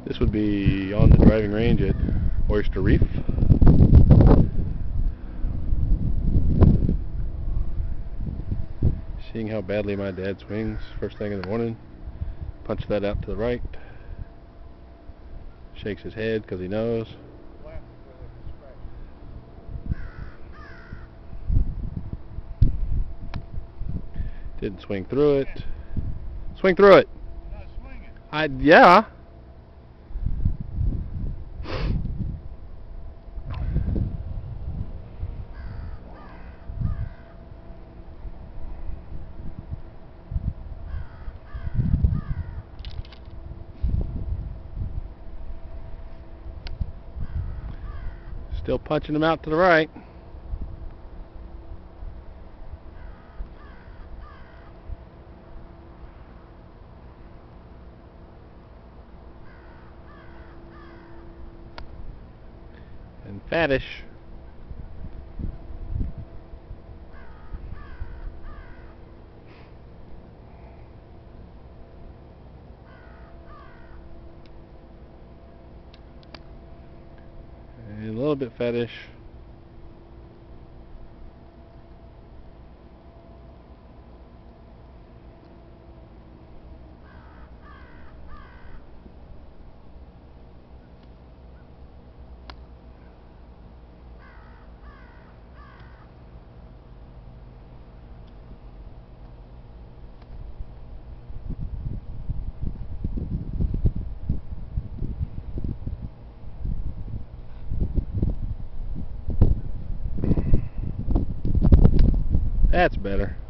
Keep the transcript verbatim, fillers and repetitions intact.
This would be on the driving range at Oyster Reef. Seeing how badly my dad swings first thing in the morning. Punch that out to the right. Shakes his head because he knows. Didn't swing through it. Swing through it. Not swinging. I yeah. Still punching him out to the right. And fattish. And a little bit fattish. That's better.